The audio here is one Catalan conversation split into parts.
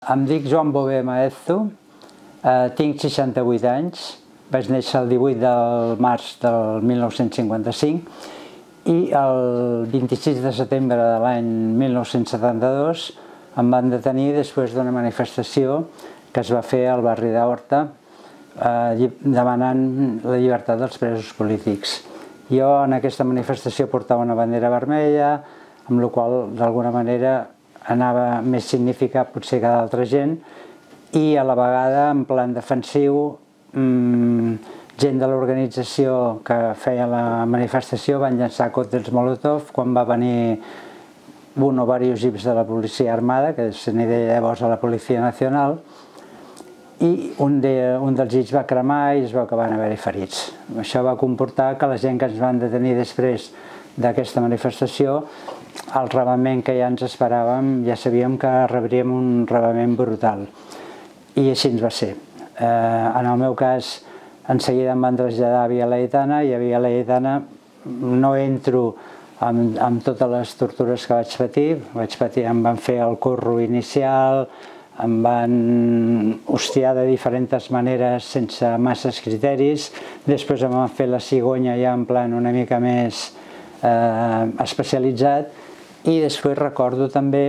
Em dic Joan Bové Maeztu, tinc 68 anys, vaig néixer el 18 de març del 1955 i el 26 de setembre de l'any 1972 em van detenir després d'una manifestació que es va fer al barri d'Horta demanant la llibertat dels presos polítics. Jo en aquesta manifestació portava una bandera vermella, amb la qual d'alguna manera anava més significat potser que d'altra gent, i a la vegada en plan defensiu gent de l'organització que feia la manifestació van llançar còctels Molotov quan va venir un o diversos jeeps de la policia armada, que se n'hi deia llavors a la Policia Nacional, i un dels jeeps va cremar i es veu que van haver-hi ferits. Això va comportar que la gent que ens van detenir després d'aquesta manifestació, el rebament que ja ens esperàvem, ja sabíem que rebríem un rebament brutal. I així ens va ser. En el meu cas, en seguida em van traslladar a Via Laietana, i a Via Laietana no entro amb totes les tortures que vaig patir. Em van fer el corro inicial, em van hostiar de diferents maneres sense masses criteris, després em van fer la cigonya ja en plan una mica més especialitzat, i després recordo també,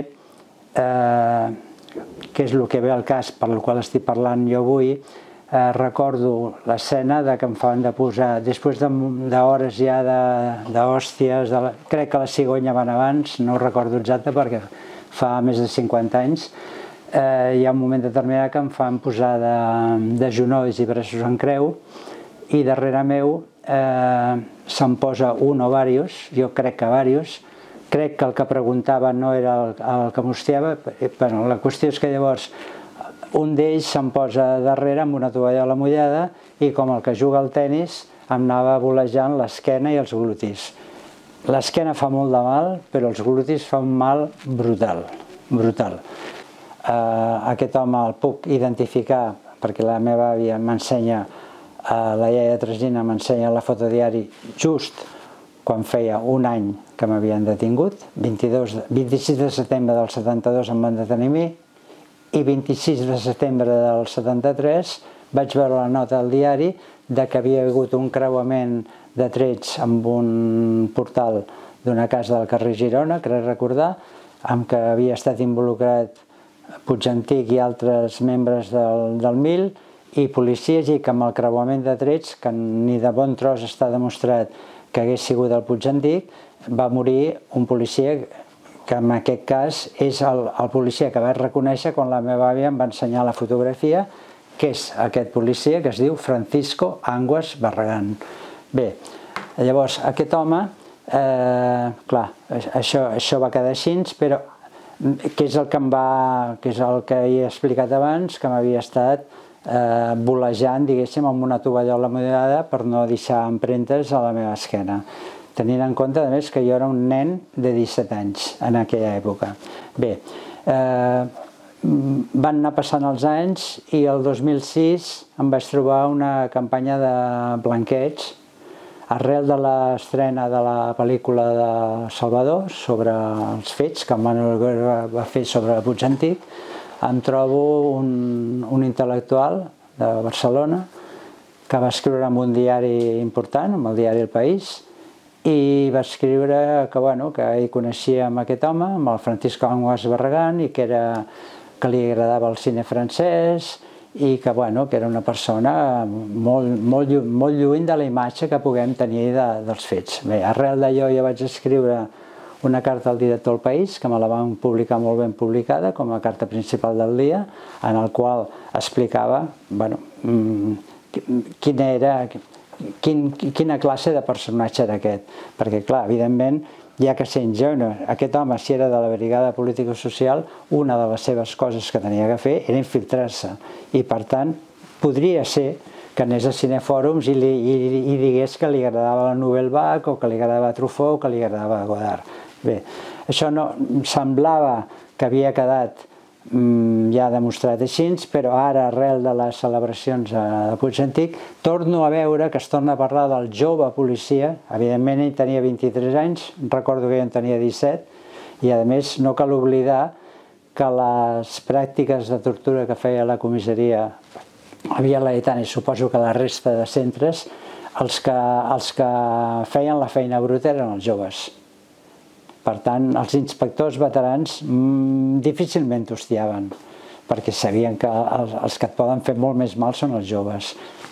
que és el que ve al cas per el qual estic parlant jo avui, recordo l'escena que em fan de posar, després d'hores ja d'hòsties, crec que la cigonya van abans, no ho recordo exacte perquè fa més de 50 anys, hi ha un moment determinat que em fan posar de genolls i braços en creu, i darrere meu se'm posa un o diversos, jo crec que diversos, crec que el que preguntava no era el que m'hostiava. La qüestió és que llavors un d'ells se'm posa darrere amb una tovallola mullada i com el que juga al tennis em anava volejant l'esquena i els glutis. L'esquena fa molt de mal, però els glutis fa un mal brutal, brutal. Aquest home el puc identificar perquè la meva àvia m'ensenya, la iaia Tresina m'ensenya la fotodiari just quan feia un any que m'havien detingut. 26 de setembre del 72 em van detenir a mi, i 26 de setembre del 73 vaig veure la nota al diari que havia hagut un creuament de trets amb un portal d'una casa del carrer Girona, crec recordar, amb què havia estat involucrat Puigantic i altres membres del MIL i policies, i que amb el creuament de trets, que ni de bon tros està demostrat que hagués sigut el Puigantic, va morir un policia que en aquest cas és el policia que vaig reconèixer quan la meva àvia em va ensenyar la fotografia, que és aquest policia que es diu Francisco Anguas Barragán. Bé, llavors aquest home, clar, això va quedar així, però que és el que he explicat abans, que m'havia estat volejant, diguéssim, amb una tovallol mullada per no deixar empremtes a la meva esquena, tenint en compte, a més, que jo era un nen de 17 anys en aquella època. Bé, van anar passant els anys i el 2006 em vaig trobar una campanya de blanqueig arrel de l'estrena de la pel·lícula de Salvador sobre els fets que Manuel Guerra va fer sobre Puigantic. Em trobo un intel·lectual de Barcelona que va escriure en un diari important, amb el diari El País, i va escriure que ell coneixia amb aquest home, amb el Francisco Anguas Barragán, i que li agradava el cine francès i que era una persona molt lluny de la imatge que puguem tenir dels fets. Bé, arrel d'allò jo vaig escriure una carta al director del País, que me la van publicar molt ben publicada, com a carta principal del dia, en el qual explicava quina classe de personatge era aquest. Perquè, clar, evidentment, ja que sent jo, aquest home, si era de la Brigada Político-Social, una de les seves coses que tenia que fer era infiltrar-se. I, per tant, podria ser que anés a cinefòrums i digués que li agradava la Nouvelle Vague, o que li agradava Truffaut, o que li agradava Godard. Bé, això no semblava que havia quedat ja demostrat així, però ara, arrel de les celebracions de Puigantic, torno a veure que es torna a parlar del jove policia. Evidentment, ell tenia 23 anys, recordo que jo en tenia 17, i a més no cal oblidar que les pràctiques de tortura que feia la comissaria a Via Laietana, i suposo que la resta de centres, els que feien la feina bruta eren els joves. Per tant, els inspectors veterans difícilment t'hostiaven, perquè sabien que els que et poden fer molt més mal són els joves.